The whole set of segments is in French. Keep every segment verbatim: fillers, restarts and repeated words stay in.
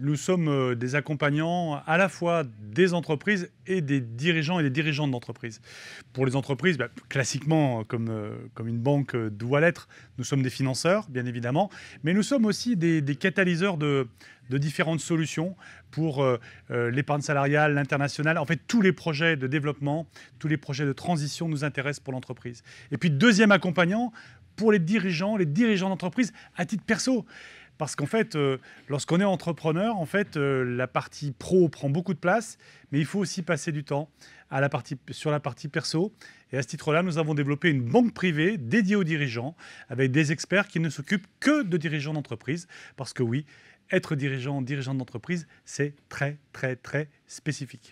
nous sommes euh, des accompagnants à la fois des entreprises et des dirigeants et des dirigeantes d'entreprises. Pour les entreprises, bah, classiquement, comme, euh, comme une banque doit l'être, nous sommes des financeurs, bien évidemment, mais nous sommes aussi des, des catalyseurs de, de différentes solutions pour euh, euh, l'épargne salariale, l'international. En fait, tous les projets de développement, tous les projets de transition nous intéressent pour l'entreprise. Et puis, deuxième accompagnant, pour les dirigeants, les dirigeants d'entreprise à titre perso. Parce qu'en fait, euh, lorsqu'on est entrepreneur, en fait, euh, la partie pro prend beaucoup de place, mais il faut aussi passer du temps à la partie, sur la partie perso. Et à ce titre-là, nous avons développé une banque privée dédiée aux dirigeants, avec des experts qui ne s'occupent que de dirigeants d'entreprise. Parce que oui, être dirigeant, dirigeant d'entreprise, c'est très, très, très spécifique.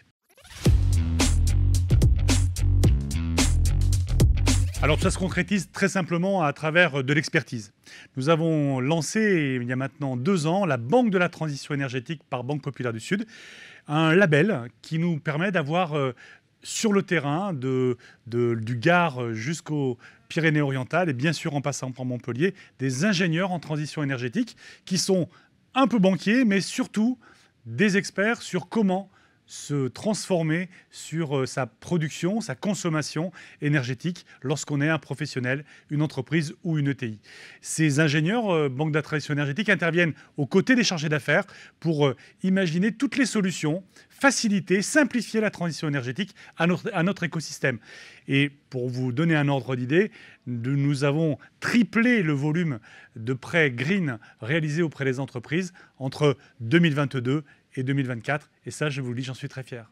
Alors ça se concrétise très simplement à travers de l'expertise. Nous avons lancé, il y a maintenant deux ans, la Banque de la transition énergétique par Banque Populaire du Sud, un label qui nous permet d'avoir euh, sur le terrain, de, de, du Gard jusqu'aux Pyrénées-Orientales, et bien sûr en passant par Montpellier, des ingénieurs en transition énergétique qui sont un peu banquiers, mais surtout des experts sur comment se transformer sur euh, sa production, sa consommation énergétique lorsqu'on est un professionnel, une entreprise ou une E T I. Ces ingénieurs, euh, banque de la transition énergétique, interviennent aux côtés des chargés d'affaires pour euh, imaginer toutes les solutions, faciliter, simplifier la transition énergétique à notre, à notre écosystème. Et pour vous donner un ordre d'idée, nous avons triplé le volume de prêts green réalisés auprès des entreprises entre deux mille vingt-deux et deux mille vingt-quatre. Et ça, je vous le dis, j'en suis très fier.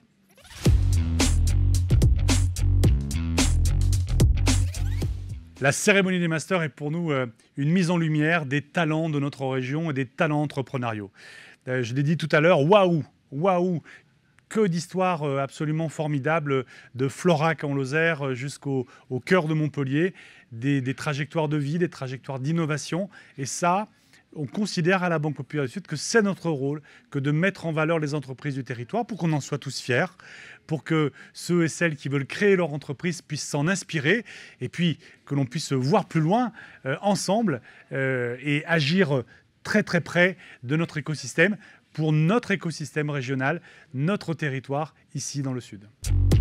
La cérémonie des masters est pour nous euh, une mise en lumière des talents de notre région et des talents entrepreneuriaux. Euh, je l'ai dit tout à l'heure, waouh, waouh, que d'histoires euh, absolument formidables, de Florac en Lozère jusqu'au au cœur de Montpellier, des, des trajectoires de vie, des trajectoires d'innovation. Et ça, on considère à la Banque Populaire du Sud que c'est notre rôle que de mettre en valeur les entreprises du territoire pour qu'on en soit tous fiers, pour que ceux et celles qui veulent créer leur entreprise puissent s'en inspirer et puis que l'on puisse voir plus loin euh, ensemble euh, et agir très très près de notre écosystème pour notre écosystème régional, notre territoire ici dans le Sud.